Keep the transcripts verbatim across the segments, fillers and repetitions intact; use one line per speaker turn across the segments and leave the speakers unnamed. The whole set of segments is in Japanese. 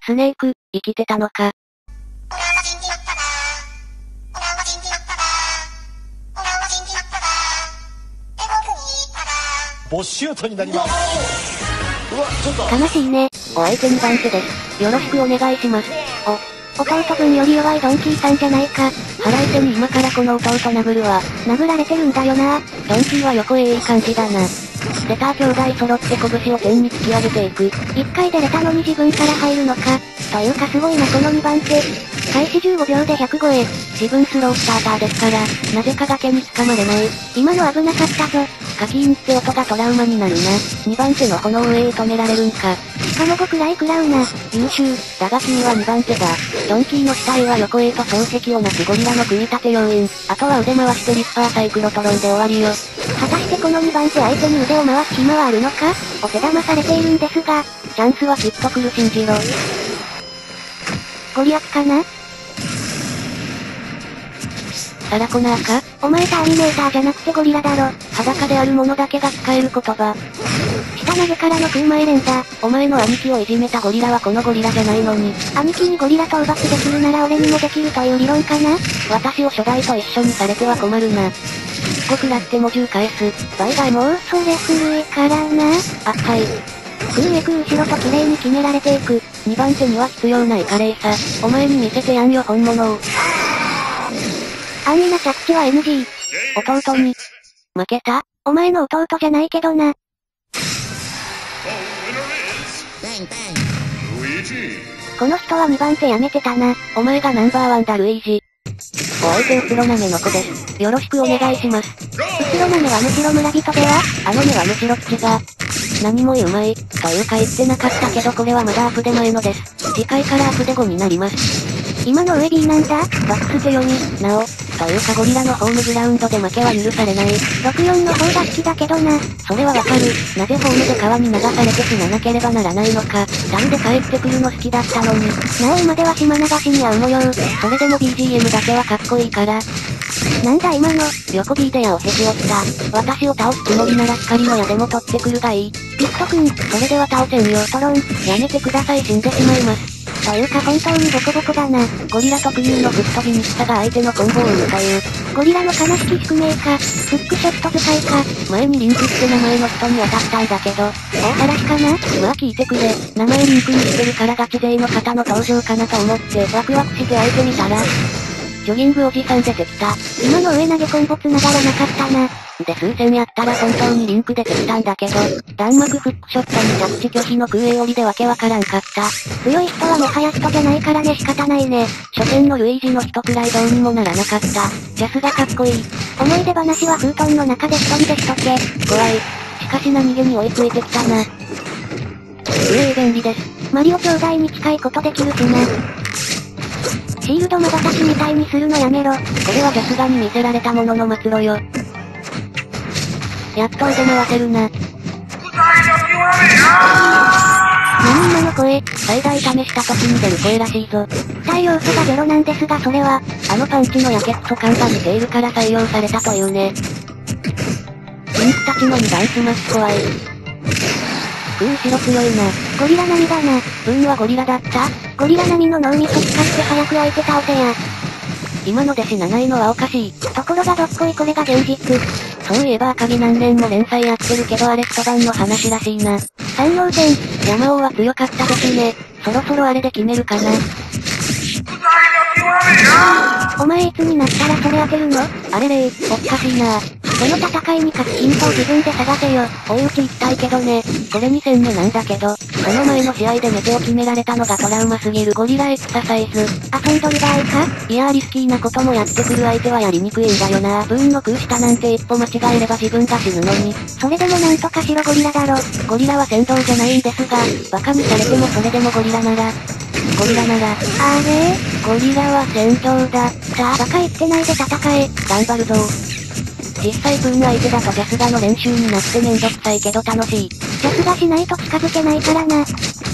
スネーク、生きてたのか。
ボッシュートになります。うわ、ちょっと。
悲しいね。お相手に番手です。よろしくお願いします。お、弟分より弱いドンキーさんじゃないか。腹いせに今からこの弟殴るわ。殴られてるんだよな。ドンキーは横へいい感じだな。レター兄弟揃って拳を天に突き上げていく。一回でレタのに自分から入るのか。というかすごいなこのにばん手。開始じゅうごびょうでひゃく超え。自分スロースターターですから、なぜか崖に掴まれない。今の危なかったぞ。カキーンって音がトラウマになるな。にばん手の炎上へ止められるんか。しかもごくらい食らうな。優秀。だが君はにばん手だ。ドンキーの下へは横へと漱石をなすゴリラの組み立て要員。あとは腕回してリッパーサイクロトロンで終わりよ。果たしてこのにばん手相手に腕を回す暇はあるのか。お手玉されているんですが、チャンスはきっと来る信じろ。ゴリアスかな。サラコナーか。お前ターミネーターじゃなくてゴリラだろ。裸であるものだけが使える言葉。下投げからの空前連打。お前の兄貴をいじめたゴリラはこのゴリラじゃないのに。兄貴にゴリラ討伐できるなら俺にもできるという理論かな。私を初代と一緒にされては困るな。ごくらってもじゅう返す。倍買もうそれ古いからな。あ、はい。空へ空後ろと綺麗に決められていく。にばん手には必要ない華麗さ。お前に見せてやんよ本物を。安易な着地は エヌジー。弟に。負けた？お前の弟じゃないけどな。この人はにばん手やめてたな。お前がナンバーワンだルイージ。お相手うつろなめの子です。よろしくお願いします。うつろなめはむしろ村人では、あの目はむしろ土が。何も言うまい、というか言ってなかったけどこれはまだアプデ前のです。次回からアプデごになります。今の上 B なんだ。バックス強み、なお。というかゴリラのホームグラウンドで負けは許されない。ろくよんの方が好きだけどな。それはわかる。なぜホームで川に流されて死ななければならないのか。ダルで帰ってくるの好きだったのに。なお今では島流しに合う模様。それでも ビージーエム だけはかっこいいから。なんだ今の、横 B で矢をへし折った。私を倒すつもりなら光の矢でも取ってくるがいい。ピット君、それでは倒せんよトロン。やめてください死んでしまいます。というか本当にボコボコだな。ゴリラ特有の吹っ飛びにくさが相手のコンボを生むという。ゴリラの悲しき宿命か。フックショット使いか。前にリンクって名前の人に当たったんだけど。大話かな。まあ聞いてくれ。名前リンクにしてるからガチ勢の方の登場かなと思ってワクワクして相手見たら。ジョギングおじさん出てきた。今の上投げコンボ繋がらなかったな。で数戦やったら本当にリンク出てきたんだけど、弾幕フックショットに着地拒否の空へ降りでわけわからんかった。強い人はもはや人じゃないからね仕方ないね。初戦のルイージの人くらいどうにもならなかった。ジャスがかっこいい。思い出話は封筒の中で一人でしとけ。怖い。しかし何気に追いついてきたな。うえー便利です。マリオ兄弟に近いことできるしな。シールド瞬きみたいにするのやめろ。これはジャスガに見せられたものの末路よ。やっと腕回せるな。何今の声、最大試した時に出る声らしいぞ。不採要素がゼロなんですがそれは、あのパンチのやけくそ感が似ているから採用されたというね。ピンクたちのにダンスマス怖い。空後ろ強いな。ゴリラ並みだな。ブンはゴリラだった？ゴリラ並みの脳みそ使って早く相手倒せや。今ので死なないのはおかしい。ところがどっこいこれが現実。そういえば赤城何年も連載やってるけどあれ一晩の話らしいな。三能戦、山王は強かったですね。そろそろあれで決めるかな。お前いつになったらそれ当てるの？あれれー、おっかしいな。この戦いに勝つヒントを自分で探せよ。追い打ち行きたいけどね。それに戦目なんだけど、その前の試合でメテを決められたのがトラウマすぎるゴリラエクササイズ。遊んどる場合か？いやーリスキーなこともやってくる相手はやりにくいんだよな。ブーンの空下なんて一歩間違えれば自分が死ぬのに。それでもなんとかしろゴリラだろ。ゴリラは先導じゃないんですが、バカにされてもそれでもゴリラなら。ゴリラなら。あれ？ゴリラは先導だった。バカ言ってないで戦え。頑張るぞ。実際ブーン相手だとジャスガの練習になってめんどくさいけど楽しい。ジャスガしないと近づけないからな。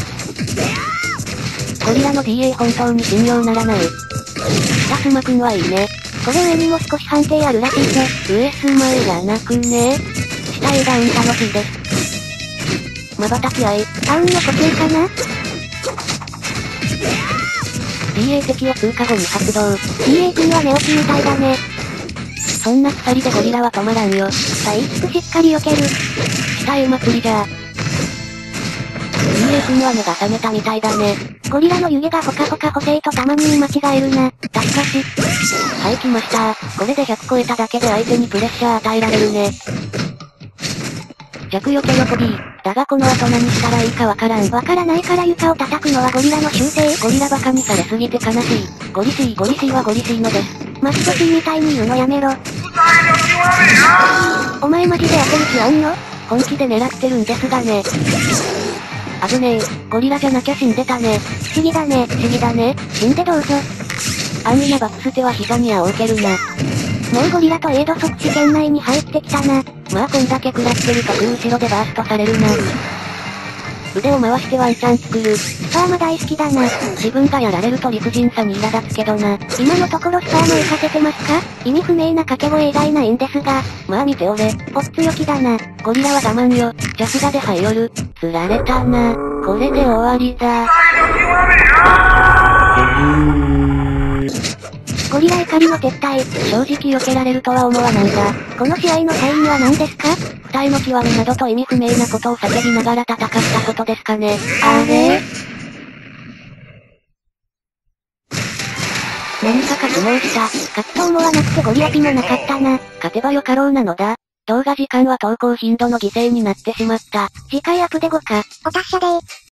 ゴリラの ディーエー 本当に信用ならない。下スマくんはいいね。これ上にも少し判定あるらしいぜ。上スマいらなくね。下 A ダウン楽しいです。瞬き合い。ダウンの呼吸かな？ シーエー 敵を通過後に発動。
シーエー 君は寝起きみたいだね。
そんな鎖でゴリラは止まらんよ。
体質しっかり避ける。
下絵祭りじゃー。シーエー 君は目が覚めたみたいだね。
ゴリラの湯気がほかほか補正とたまに見間違えるな。
たしかし。はい来ましたー。これでひゃく超えただけで相手にプレッシャー与えられるね。弱よけ喜び。だがこの後何したらいいかわからん。
わからないから床を叩くのはゴリラの習性。
ゴリラバカにされすぎて悲しい。ゴリシーゴリシーはゴリシーのです。
マストシーみたいに言うのやめろ。お前マジで当てる気あんの？
本気で狙ってるんですがね。危ねえ。ゴリラじゃなきゃ死んでたね。
不思議だね。
不思議だね。
死んでどうぞ。
安易なバックステは膝に矢を受けるな。
もうゴリラとエイド即死圏内に入ってきたな。
まあこんだけ食らってると空後ろでバーストされるな。腕を回してワンチャン作る。
スパーマ大好きだな。
自分がやられると理不尽さに苛立つけどな。
今のところスパーマ浮かせてますか？意味不明な掛け声以外ないんですが。
まあ見ておれ。
おっ強気だな。
ゴリラは我慢よ。ジャスガで這い寄る。釣られたな。これで終わりだ。
ゴリラ怒りの撤退。
正直避けられるとは思わないが。
この試合のサインは何ですか？
二重の極みなどと意味不明なことを叫びながら戦ったことですかね。あれ何か格納した。
勝つと思わなくてゴリアピもなかったな。
勝てばよかろうなのだ。動画時間は投稿頻度の犠牲になってしまった。
次回アップでごか。お達者でー。